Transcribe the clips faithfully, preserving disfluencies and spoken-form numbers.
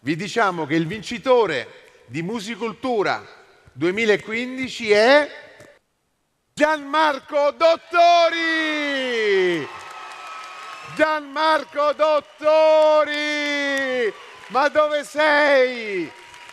vi diciamo che il vincitore di Musicultura duemilaquindici è Gianmarco Dottori! Gianmarco Dottori! Ma dove sei?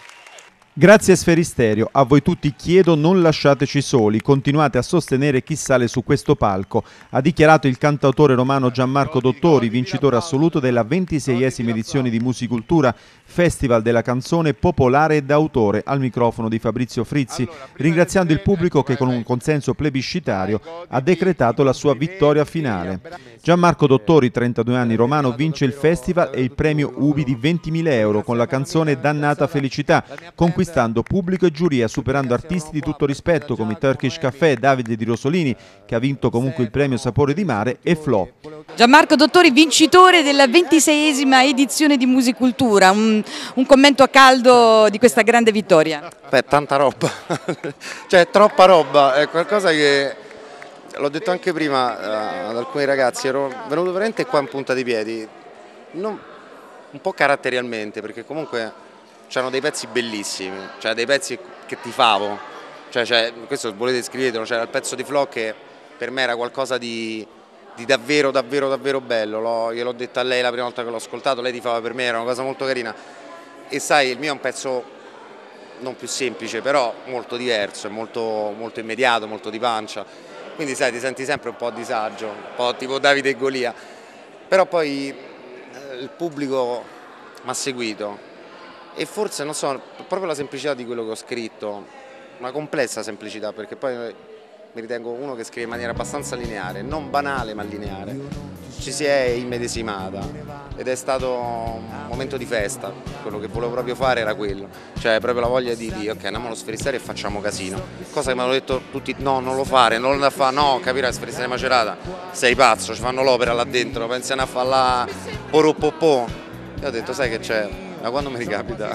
Grazie Sferisterio, a voi tutti chiedo non lasciateci soli, continuate a sostenere chi sale su questo palco, ha dichiarato il cantautore romano Gianmarco Dottori, vincitore assoluto della ventiseiesima edizione di Musicultura, Festival della canzone popolare e d'autore, al microfono di Fabrizio Frizzi, ringraziando il pubblico che con un consenso plebiscitario ha decretato la sua vittoria finale. Gianmarco Dottori, trentadue anni, romano, vince il festival e il premio Ubi di ventimila euro con la canzone Dannata Felicità, conquistando pubblico e giuria, superando artisti di tutto rispetto come Turkish Caffè, Davide Di Rosolini, che ha vinto comunque il premio Sapore di Mare, e Flo. Gianmarco Dottori, vincitore della ventiseiesima edizione di Musicultura, un, un commento a caldo di questa grande vittoria. Beh, tanta roba, cioè troppa roba, è qualcosa che, l'ho detto anche prima uh, ad alcuni ragazzi, ero venuto veramente qua in punta di piedi, non, un po' caratterialmente, perché comunque c'erano dei pezzi bellissimi, cioè dei pezzi che ti favo, cioè, cioè, questo volete scrivetelo, c'era il pezzo di Flo che per me era qualcosa di, di davvero davvero davvero bello, gliel'ho detto a lei la prima volta che l'ho ascoltato, lei ti fava, per me era una cosa molto carina, e sai, il mio è un pezzo non più semplice, però molto diverso, è molto, molto immediato, molto di pancia, quindi sai, ti senti sempre un po' a disagio, un po' tipo Davide e Golia, però poi eh, il pubblico mi ha seguito. E forse, non so, proprio la semplicità di quello che ho scritto, una complessa semplicità, perché poi mi ritengo uno che scrive in maniera abbastanza lineare, non banale ma lineare, ci si è immedesimata ed è stato un momento di festa, quello che volevo proprio fare era quello, cioè proprio la voglia di dire ok, andiamo allo Sferisterio e facciamo casino, cosa che mi hanno detto tutti, no, non lo fare, non lo fare, no, capirai, Sferisterio Macerata, sei pazzo, ci fanno l'opera là dentro, pensano a fare la poroppopò, e ho detto sai che c'è, ma quando mi ricapita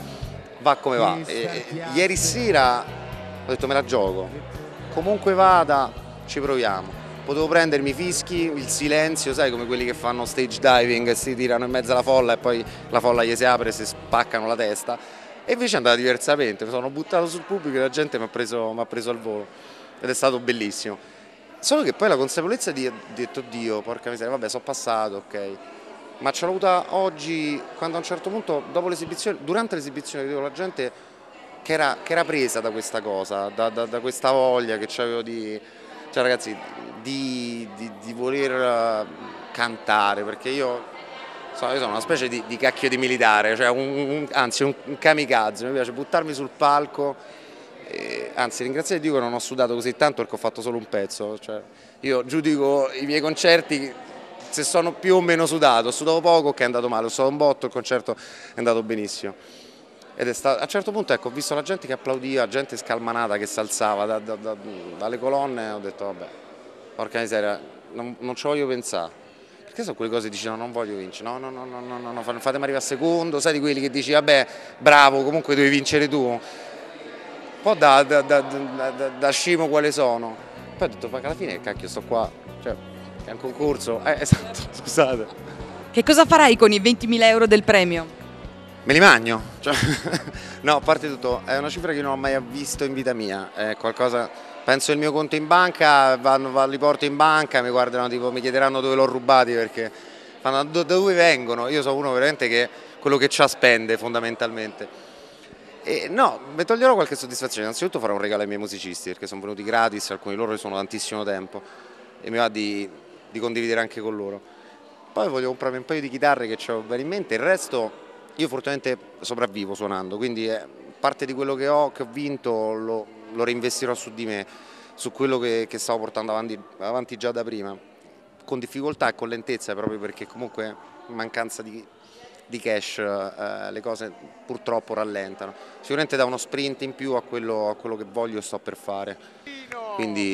va come va, e, e, ieri sera ho detto me la gioco, comunque vada ci proviamo, potevo prendermi i fischi, il silenzio, sai, come quelli che fanno stage diving e si tirano in mezzo alla folla e poi la folla gli si apre e si spaccano la testa, e invece è andata diversamente, mi sono buttato sul pubblico e la gente mi ha preso, mi ha preso al volo ed è stato bellissimo, solo che poi la consapevolezza di, di detto Dio, porca miseria, vabbè sono passato, ok. Ma ce l'ho avuta oggi, quando a un certo punto, dopo l'esibizione, durante l'esibizione, vedevo la gente che era, che era presa da questa cosa, da, da, da questa voglia che avevo di, cioè ragazzi, di, di, di voler cantare, perché io, so, io sono una specie di, di cacchio di militare, cioè un, un, anzi un, un kamikaze, mi piace buttarmi sul palco, e, anzi ringraziate Dio che non ho sudato così tanto perché ho fatto solo un pezzo, cioè, io giudico i miei concerti se sono più o meno sudato, ho sudato poco che è andato male, ho sudato un botto, il concerto è andato benissimo. Ed è stato, a un certo punto ecco, ho visto la gente che applaudiva, gente scalmanata che si alzava da, da, da, dalle colonne e ho detto vabbè, porca miseria, non, non ci voglio pensare. Perché sono quelle cose che dici no, non voglio vincere, no, no, no, no, no, no, fatemi arrivare a secondo, sai di quelli che dici vabbè, bravo, comunque devi vincere tu. Un po' da, da, da, da, da, da scemo quale sono. Poi ho detto, ma alla fine cacchio sto qua, cioè, è un concorso, eh, esatto, scusate. Che cosa farai con i ventimila euro del premio? Me li magno, cioè, no, a parte tutto, è una cifra che non ho mai visto in vita mia, è qualcosa, penso il mio conto in banca, vanno, vanno, li porto in banca, mi guardano tipo, mi chiederanno dove l'ho rubati perché fanno da dove vengono, io sono uno veramente che quello che c'ha spende fondamentalmente. E no, mi toglierò qualche soddisfazione, innanzitutto farò un regalo ai miei musicisti perché sono venuti gratis, alcuni di loro sono tantissimo tempo e mi va di... di condividere anche con loro. Poi voglio comprarmi un paio di chitarre che ho bene in mente, il resto io fortunatamente sopravvivo suonando, quindi eh, parte di quello che ho, che ho vinto lo, lo reinvestirò su di me, su quello che, che stavo portando avanti, avanti già da prima, con difficoltà e con lentezza proprio perché comunque in mancanza di, di cash eh, le cose purtroppo rallentano. Sicuramente da uno sprint in più a quello, a quello che voglio e sto per fare, quindi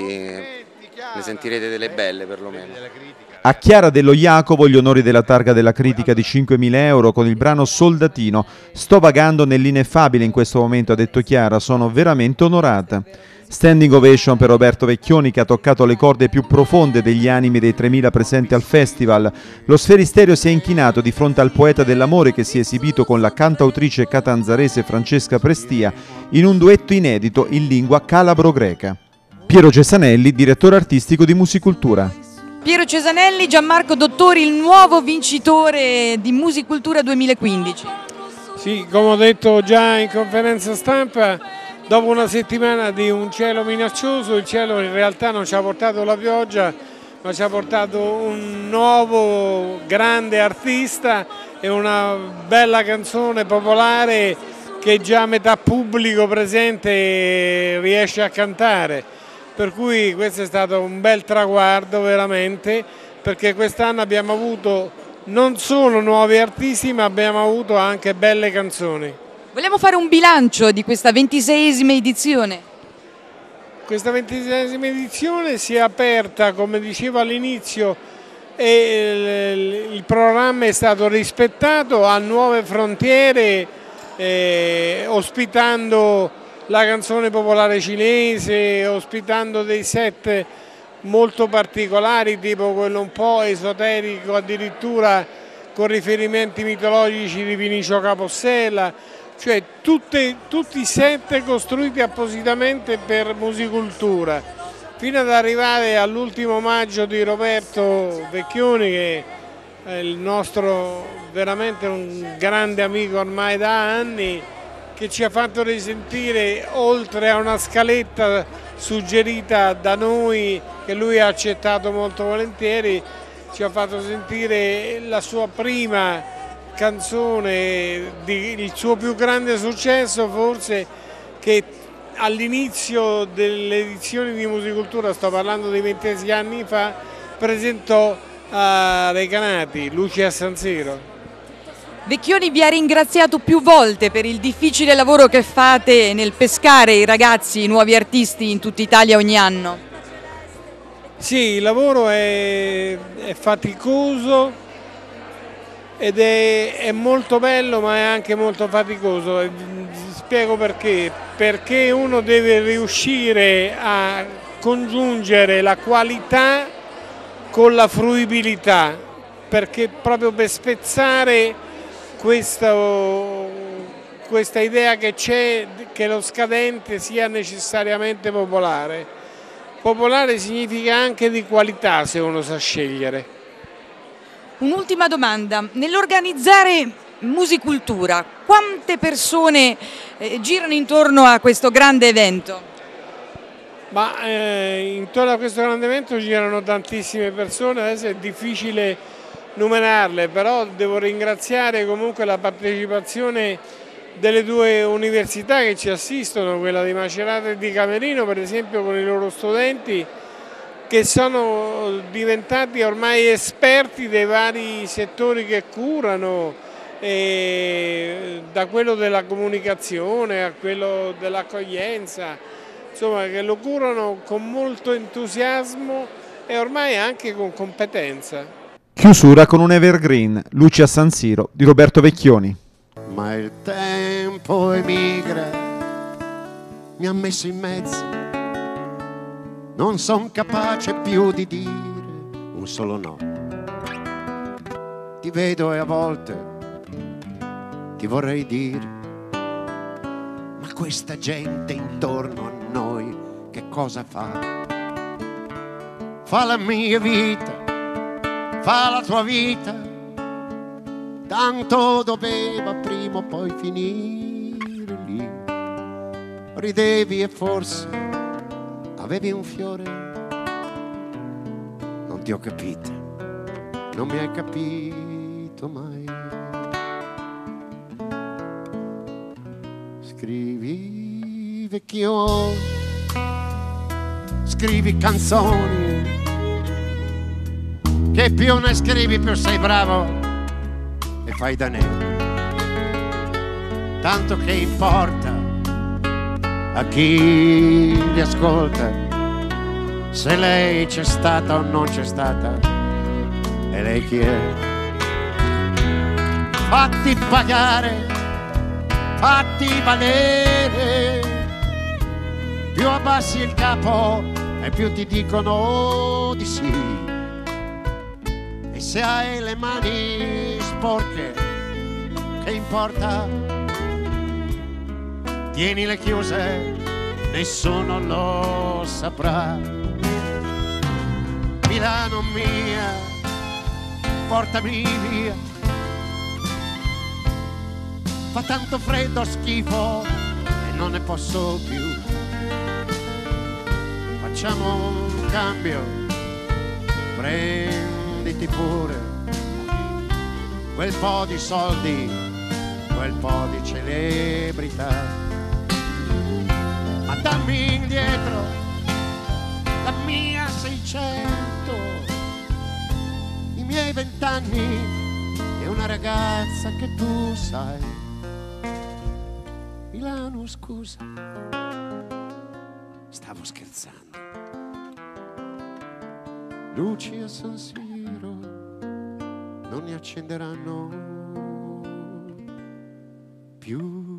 ne sentirete delle belle perlomeno. A Chiara Dello Jacopo gli onori della targa della critica di cinquemila euro con il brano Soldatino. Sto vagando nell'ineffabile in questo momento, ha detto Chiara, sono veramente onorata. Standing ovation per Roberto Vecchioni, che ha toccato le corde più profonde degli animi dei tremila presenti al festival. Lo Sferisterio si è inchinato di fronte al poeta dell'amore che si è esibito con la cantautrice catanzarese Francesca Prestia in un duetto inedito in lingua calabro-greca. Piero Cesanelli, direttore artistico di Musicultura. Piero Cesanelli, Gianmarco Dottori, il nuovo vincitore di Musicultura duemilaquindici. Sì, come ho detto già in conferenza stampa, dopo una settimana di un cielo minaccioso, il cielo in realtà non ci ha portato la pioggia, ma ci ha portato un nuovo grande artista e una bella canzone popolare che già metà pubblico presente riesce a cantare. Per cui questo è stato un bel traguardo veramente, perché quest'anno abbiamo avuto non solo nuovi artisti, ma abbiamo avuto anche belle canzoni. Vogliamo fare un bilancio di questa ventiseiesima edizione? Questa ventiseiesima edizione si è aperta, come dicevo all'inizio, e il programma è stato rispettato a nuove frontiere, eh, ospitando la canzone popolare cinese, ospitando dei set molto particolari, tipo quello un po' esoterico, addirittura con riferimenti mitologici di Vinicio Capossela, cioè tutte, tutti i set costruiti appositamente per Musicultura, fino ad arrivare all'ultimo omaggio di Roberto Vecchioni, che è il nostro veramente un grande amico ormai da anni, che ci ha fatto risentire, oltre a una scaletta suggerita da noi, che lui ha accettato molto volentieri, ci ha fatto sentire la sua prima canzone, di, il suo più grande successo forse, che all'inizio delle edizioni di Musicultura, sto parlando di ventisei anni fa, presentò a Recanati, Luci a San Siro. Vecchioni vi ha ringraziato più volte per il difficile lavoro che fate nel pescare i ragazzi, i nuovi artisti in tutta Italia ogni anno. Sì, il lavoro è, è faticoso ed è, è molto bello, ma è anche molto faticoso. Spiego perché. Perché uno deve riuscire a congiungere la qualità con la fruibilità, perché proprio per spezzare Questa, questa idea che c'è che lo scadente sia necessariamente popolare. Popolare significa anche di qualità, se uno sa scegliere. Un'ultima domanda, nell'organizzare Musicultura, quante persone eh, girano intorno a questo grande evento? Ma eh, intorno a questo grande evento girano tantissime persone, adesso è difficile numerarle, però devo ringraziare comunque la partecipazione delle due università che ci assistono, quella di Macerata e di Camerino per esempio, con i loro studenti, che sono diventati ormai esperti dei vari settori che curano, e da quello della comunicazione a quello dell'accoglienza, insomma, che lo curano con molto entusiasmo e ormai anche con competenza. Chiusura con un evergreen, Luci a San Siro, di Roberto Vecchioni. Ma il tempo emigra, mi ha messo in mezzo, non son capace più di dire un solo no. Ti vedo e a volte ti vorrei dire, ma questa gente intorno a noi che cosa fa? Fa la mia vita, fa la tua vita, tanto doveva prima o poi finire lì. Ridevi e forse avevi un fiore, non ti ho capito, non mi hai capito mai. Scrivi vecchio, scrivi canzoni, che più ne scrivi più sei bravo e fai da nero. Tanto che importa a chi li ascolta se lei c'è stata o non c'è stata, e lei chi è? Fatti pagare, fatti valere, più abbassi il capo e più ti dicono di sì. E se hai le mani sporche, che importa? Tienile chiuse, nessuno lo saprà. Milano mia, portami via. Fa tanto freddo, schifo e non ne posso più. Facciamo un cambio, prenditi pure quel po' di soldi, quel po' di celebrità. Ma dammi indietro la mia seicento, i miei vent'anni e una ragazza che tu sai. Milano, scusa, stavo scherzando. Luci a San Siro non ne accenderanno più.